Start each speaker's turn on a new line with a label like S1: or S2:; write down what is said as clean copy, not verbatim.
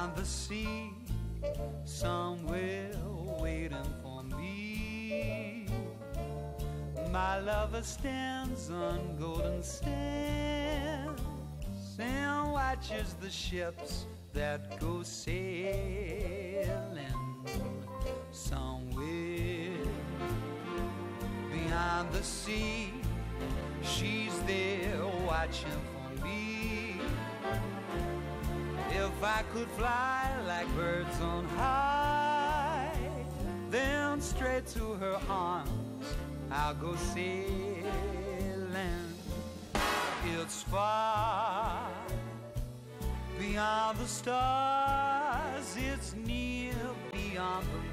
S1: beyond the sea, somewhere waiting for me. My lover stands on golden sands and watches the ships that go sailing. Somewhere beyond the sea, she's there watching for me. If I could fly like birds on high, then straight to her arms I'll go sailing. It's far beyond the stars, it's near beyond the